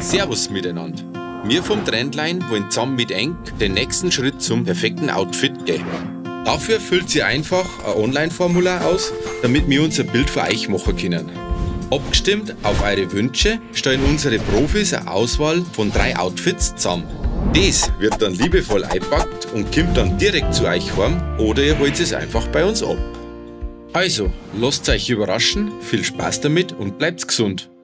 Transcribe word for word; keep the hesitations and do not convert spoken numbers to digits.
Servus miteinander. Wir vom Trendline wollen zusammen mit Eng den nächsten Schritt zum perfekten Outfit gehen. Dafür füllt ihr einfach ein Online-Formular aus, damit wir unser Bild für euch machen können. Abgestimmt auf eure Wünsche stellen unsere Profis eine Auswahl von drei Outfits zusammen. Das wird dann liebevoll eingepackt und kommt dann direkt zu euch heim oder ihr holt es einfach bei uns ab. Also, lasst euch überraschen, viel Spaß damit und bleibt gesund!